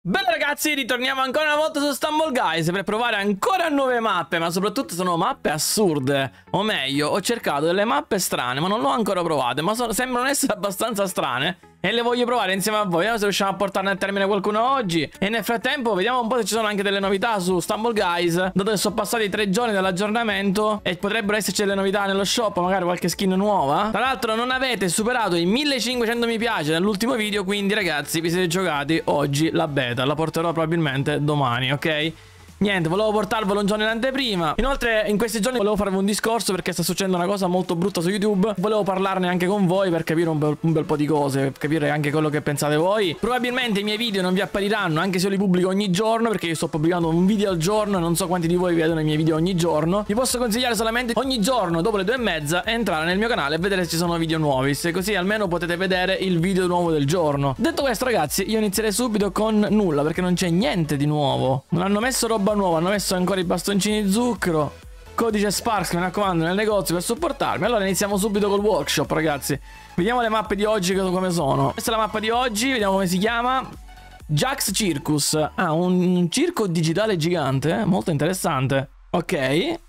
Bene ragazzi, ritorniamo ancora una volta su Stumble Guys per provare ancora nuove mappe, ma soprattutto sono mappe assurde. O meglio, ho cercato delle mappe strane, ma non le ho ancora provate, ma sembrano essere abbastanza strane e le voglio provare insieme a voi. Vediamo se riusciamo a portarne a termine qualcuno oggi. E nel frattempo vediamo un po' se ci sono anche delle novità su Stumble Guys, dato che sono passati 3 giorni dall'aggiornamento e potrebbero esserci delle novità nello shop, magari qualche skin nuova. Tra l'altro non avete superato i 1500 mi piace nell'ultimo video, quindi ragazzi vi siete giocati oggi la beta. La porterò probabilmente domani, ok? Niente, volevo portarvelo un giorno in anteprima. Inoltre in questi giorni volevo farvi un discorso perché sta succedendo una cosa molto brutta su YouTube. Volevo parlarne anche con voi per capire un bel po' di cose, per capire anche quello che pensate voi. Probabilmente i miei video non vi appariranno, anche se io li pubblico ogni giorno, perché io sto pubblicando un video al giorno e non so quanti di voi vedono i miei video ogni giorno. Vi posso consigliare solamente ogni giorno dopo le 2:30 entrare nel mio canale e vedere se ci sono video nuovi, se così almeno potete vedere il video nuovo del giorno. Detto questo ragazzi, io inizierei subito con nulla, perché non c'è niente di nuovo. Non hanno messo roba nuova, hanno messo ancora i bastoncini di zucchero, codice Sparks, mi raccomando, nel negozio per supportarmi. Allora iniziamo subito col workshop ragazzi. Vediamo le mappe di oggi come sono. Questa è la mappa di oggi, vediamo come si chiama. Jax Circus. Ah, un circo digitale gigante, molto interessante. Ok.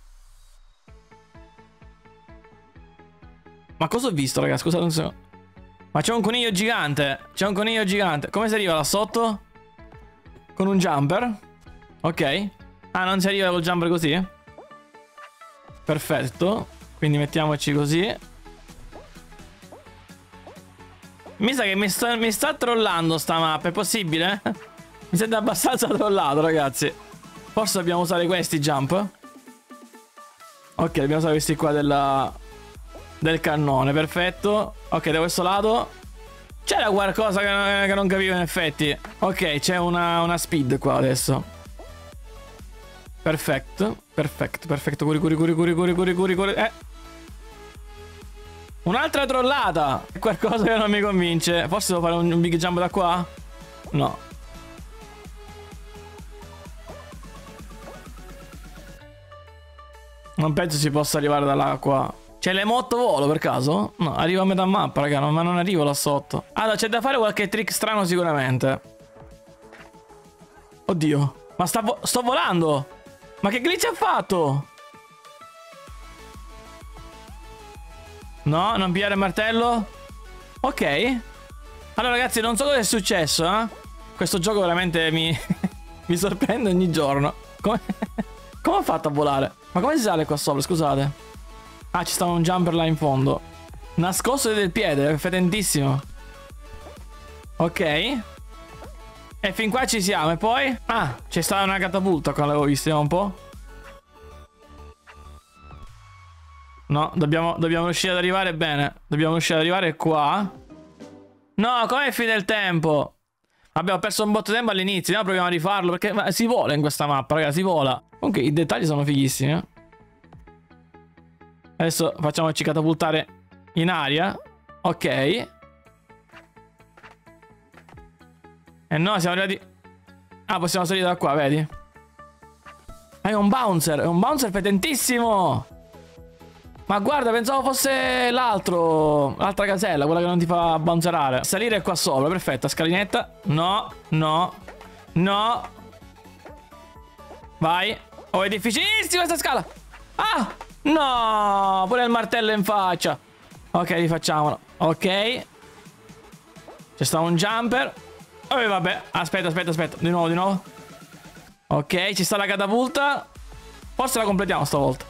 Ma cosa ho visto ragazzi, scusate un secondo. Ma c'è un coniglio gigante, c'è un coniglio gigante. Come si arriva là sotto? Con un jumper. Ok. Ah, non si arriva col jumper così? Perfetto. Quindi mettiamoci così. Mi sa che mi sta trollando sta mappa. È possibile? Mi sento abbastanza trollato ragazzi. Forse dobbiamo usare questi jump. Ok, dobbiamo usare questi qua del cannone. Perfetto. Ok, da questo lato c'era qualcosa che non capivo in effetti. Ok, c'è una speed qua adesso. Perfetto, perfetto, perfetto. Curi. Un'altra trollata. È qualcosa che non mi convince. Forse devo fare un big jump da qua? No. Non penso si possa arrivare da là qua. C'è l'emotto volo per caso? No, arrivo a metà mappa raga, ma non arrivo là sotto. Allora c'è da fare qualche trick strano sicuramente. Oddio. Ma sto volando. Ma che glitch ha fatto? No, non pigliare il martello. Ok. Allora ragazzi, non so cosa è successo, Questo gioco veramente mi sorprende ogni giorno. Come ho fatto a volare? Ma come si sale qua sopra, scusate? Ah, ci stava un jumper là in fondo. Nascosto del piede, è fetentissimo. Ok. E fin qua ci siamo. E poi? Ah, c'è stata una catapulta qua, l'avevo vista un po'. No, dobbiamo riuscire ad arrivare bene. Dobbiamo riuscire ad arrivare qua. No, come finita il tempo? Abbiamo perso un botto di tempo all'inizio. Andiamo, proviamo a rifarlo, perché si vola in questa mappa, ragazzi, si vola. Comunque i dettagli sono fighissimi, Adesso facciamoci catapultare in aria. Ok. E no, siamo arrivati. Ah, possiamo salire da qua, vedi? È un bouncer fetentissimo. Ma guarda, pensavo fosse l'altra casella, quella che non ti fa bouncerare. Salire qua sopra, perfetta, scalinetta. No. Vai. Oh, è difficilissima questa scala. Ah, no, pure il martello in faccia. Ok, rifacciamolo. Ok. C'è sta un jumper. Oh, vabbè, aspetta. Di nuovo. Ok, ci sta la catapulta. Forse la completiamo stavolta.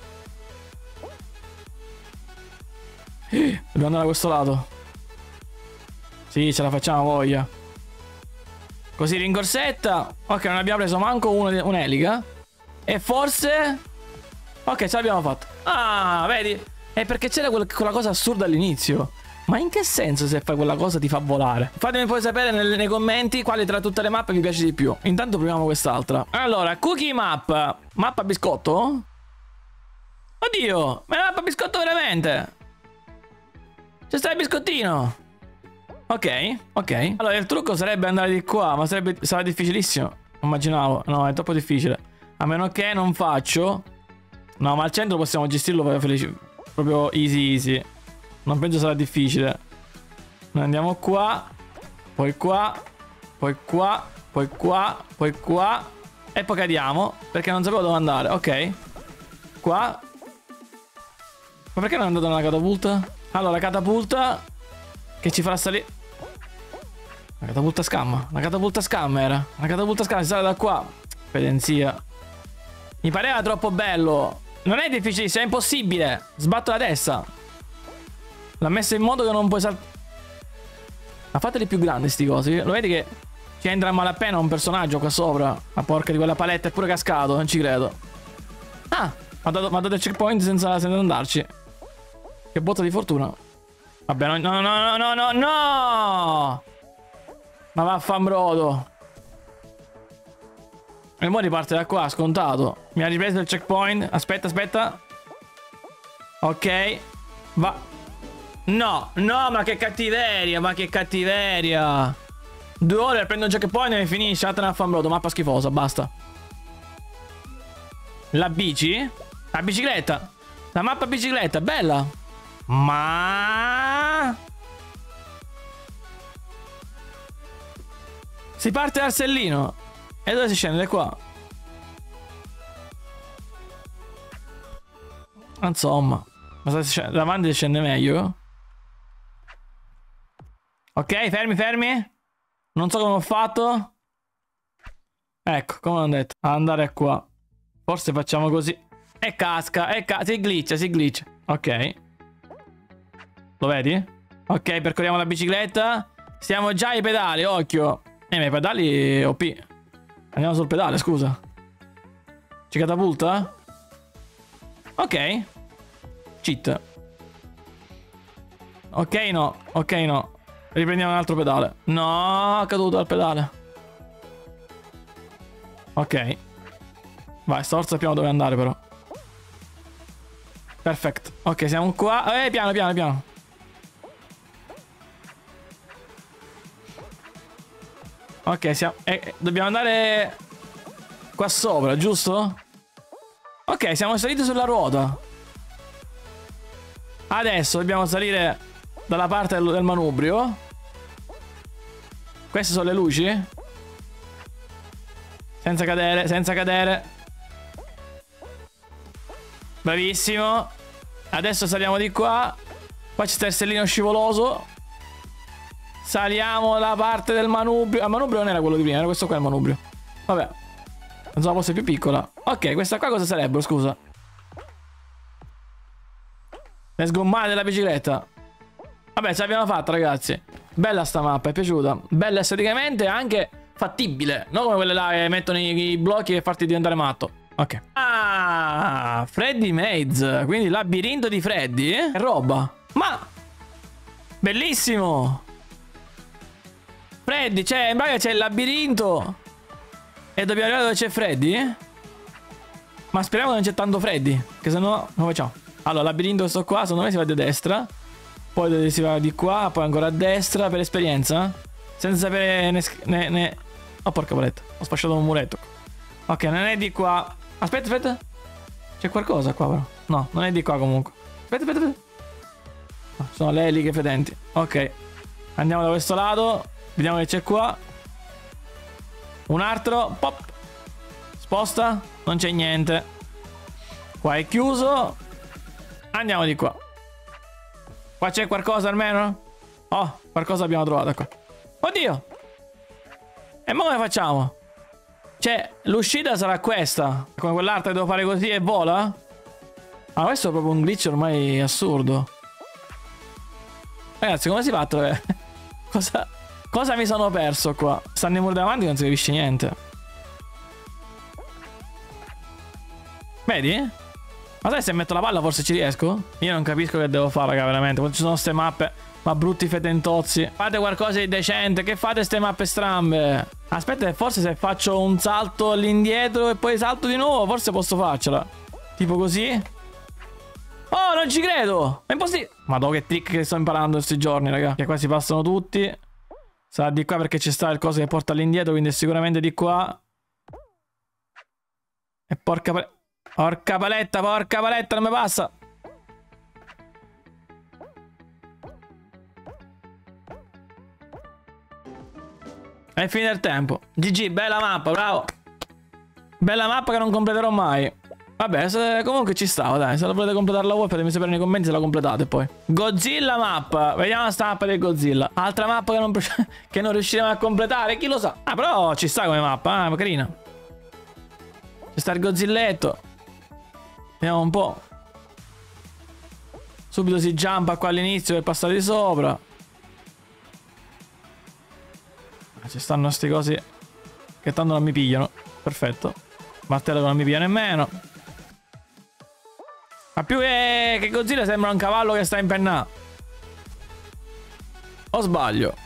Dobbiamo andare da questo lato. Sì, ce la facciamo, voglia. Così ringorsetta. Ok, non abbiamo preso manco un'elica. E forse... Ok, ce l'abbiamo fatta. Ah, vedi? È perché c'era quella cosa assurda all'inizio. Ma in che senso se fai quella cosa ti fa volare? Fatemi poi sapere nei commenti quale tra tutte le mappe vi piace di più. Intanto proviamo quest'altra. Allora, cookie map. Mappa biscotto? Oddio, ma è una mappa biscotto veramente? C'è sta il biscottino. Ok. Allora il trucco sarebbe andare di qua, ma sarà difficilissimo. Immaginavo. No, è troppo difficile. A meno che non faccio. No, ma al centro possiamo gestirlo proprio easy. Non penso sarà difficile. Noi andiamo qua. Poi qua. Poi qua. poi qua, poi qua. E poi cadiamo, perché non sapevo dove andare. Ok. Qua. Ma perché non è andato nella catapulta? Allora, catapulta che ci farà salire. La catapulta scamma. La catapulta scamma era. La catapulta scamma si sale da qua. Pedenzia. Mi pareva troppo bello. Non è difficilissimo, è impossibile. Sbatto la testa. L'ha messo in modo che non puoi saltare. Ma fateli più grandi sti cosi. Lo vedi che ci entra a malapena un personaggio qua sopra. La porca di quella paletta è pure cascato. Non ci credo. Ah, mi ha dato il checkpoint senza andarci. Che botta di fortuna. Vabbè, no, no, no, no, no, no. Ma vaffanbrodo. E mo riparte da qua, scontato. Mi ha ripreso il checkpoint. Aspetta, aspetta. Ok. Va. No, no, ma che cattiveria, ma che cattiveria. 2 ore prendo un checkpoint e finisce. Vattene a fanbrodo, mappa schifosa, basta. La bici? La bicicletta. La mappa bicicletta, bella. Ma... si parte dal sellino. E dove si scende? Qua. Insomma. Ma davanti si scende meglio. Ok, fermi, fermi. Non so come ho fatto. Ecco, come ho detto. Andare qua. Forse facciamo così. E casca, si glitcha, si glitcha. Ok. Lo vedi? Ok, percorriamo la bicicletta. Stiamo già ai pedali, occhio. Ma i pedali OP. Andiamo sul pedale, scusa. Ci catapulta? Ok. Cheat. Ok, no. Ok, no. Riprendiamo un altro pedale. No, è caduto dal pedale. Ok. Vai, stavolta sappiamo dove andare però. Perfetto. Ok, siamo qua. Piano, piano, piano. Ok, siamo... dobbiamo andare qua sopra, giusto? Ok, siamo saliti sulla ruota. Adesso dobbiamo salire dalla parte del manubrio. Queste sono le luci. Senza cadere, senza cadere. Bravissimo. Adesso saliamo di qua. Qua c'è il sellino scivoloso. Saliamo la parte del manubrio. Il manubrio non era quello di prima, era questo qua il manubrio. Vabbè. Pensavo fosse più piccola. Ok, questa qua cosa sarebbero, scusa? Le sgommate della bicicletta. Vabbè, ce l'abbiamo fatta, ragazzi. Bella sta mappa, è piaciuta. Bella esteticamente e anche fattibile. Non come quelle là che mettono i blocchi e farti diventare matto. Ok. Ah, Freddy Maze. Quindi labirinto di Freddy. Che roba. Ma bellissimo. Freddy, cioè, in pratica c'è il labirinto. E dobbiamo arrivare dove c'è Freddy? Ma speriamo che non c'è tanto Freddy, che se no non facciamo. Allora, labirinto questo qua, secondo me si va di destra. Poi si va di qua, poi ancora a destra per esperienza. Senza sapere ne... Oh, porca paletta, ho sfasciato un muretto. Ok, non è di qua. Aspetta, aspetta. C'è qualcosa qua però. No, non è di qua comunque. Aspetta, aspetta, aspetta. No, sono le eliche fedenti. Ok. Andiamo da questo lato. Vediamo che c'è qua. Un altro. Pop. Sposta. Non c'è niente. Qua è chiuso. Andiamo di qua. Qua c'è qualcosa almeno? Oh, qualcosa abbiamo trovato qua. Oddio. E mo come facciamo? Cioè, l'uscita sarà questa. Come quell'altra che devo fare così e vola? Ah, questo è proprio un glitch ormai assurdo. Ragazzi, come si fa a trovare? Cosa mi sono perso qua? Stanno i muri davanti e non si capisce niente. Vedi? Ma sai se metto la palla forse ci riesco? Io non capisco che devo fare, raga, veramente. Quando ci sono ste mappe, ma brutti fetentozzi. Fate qualcosa di decente. Che fate ste mappe strambe? Aspetta, forse se faccio un salto all'indietro e poi salto di nuovo, forse posso farcela. Tipo così. Oh, non ci credo! È impossibile. Madò, che trick che sto imparando questi giorni, raga. Che qua si passano tutti. Sarà di qua perché ci sta il coso che porta all'indietro, quindi è sicuramente di qua. E porca paletta, non mi passa. È finito il tempo. GG, bella mappa, bravo. Bella mappa che non completerò mai. Vabbè, comunque ci stavo, dai. Se la volete completarla voi, fatemi sapere nei commenti se la completate poi. Godzilla mappa. Vediamo sta mappa del Godzilla. Altra mappa che non riusciremo a completare, chi lo sa. Ah, però ci sta come mappa, carina. Ci sta il Godzilletto. Vediamo un po'. Subito si jumpa qua all'inizio per passare di sopra. Ci stanno sti cosi che tanto non mi pigliano. Perfetto. Martello che non mi piglia nemmeno. Ma più che Godzilla sembra un cavallo che sta in penna. O sbaglio?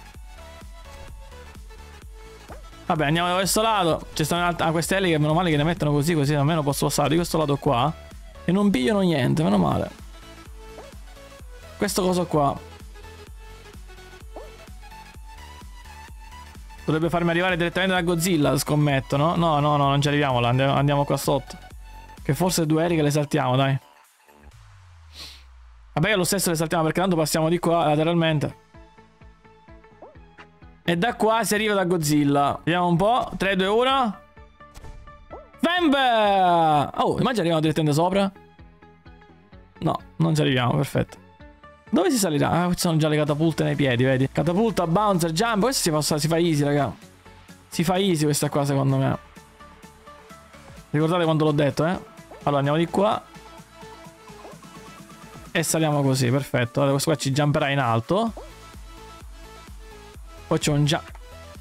Vabbè, andiamo da questo lato. Ci stanno queste ali che meno male che ne mettono così almeno posso passare di questo lato qua. E non pigliano niente, meno male. Questo coso qua dovrebbe farmi arrivare direttamente da Godzilla, scommetto, no? No, non ci arriviamo là, andiamo qua sotto. Che forse 2 aerei che le saltiamo, dai. Vabbè, lo stesso le saltiamo perché tanto passiamo di qua lateralmente. E da qua si arriva da Godzilla. Vediamo un po'. 3, 2, 1. Vembe! Oh, immagina arriviamo direttamente sopra. No, non ci arriviamo, perfetto. Dove si salirà? Ah, queste sono già le catapulte nei piedi, vedi? Catapulta, bouncer, jump. Questo si fa easy, raga. Si fa easy questa qua, secondo me. Ricordate quando l'ho detto, eh? Allora, andiamo di qua. E saliamo così, perfetto. Allora, questo qua ci jumperà in alto. Poi c'è un jump.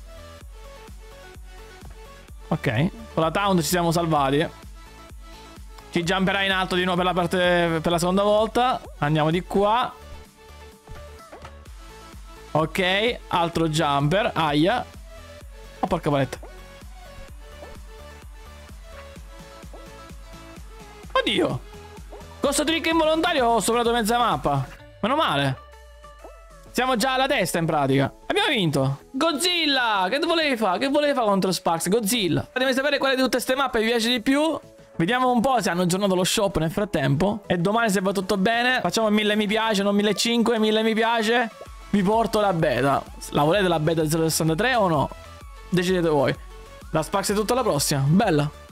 Ok. Con la taunt ci siamo salvati. Ci jumperà in alto di nuovo per la seconda volta. Andiamo di qua. Ok, altro jumper. Aia. Oh, porca paletta. Oddio. Questo trick involontario ho superato mezza mappa. Meno male. Siamo già alla testa in pratica. Abbiamo vinto. Godzilla. Che volevi fare? Che volevi fare contro Sparx? Godzilla. Fatemi sapere quale di tutte queste mappe vi piace di più. Vediamo un po' se hanno aggiornato lo shop nel frattempo. E domani, se va tutto bene, facciamo 1000 mi piace, non 1500, 1000 mi piace. Vi porto la beta. La volete la beta 063 o no? Decidete voi. La Sparx è tutta la prossima. Bella.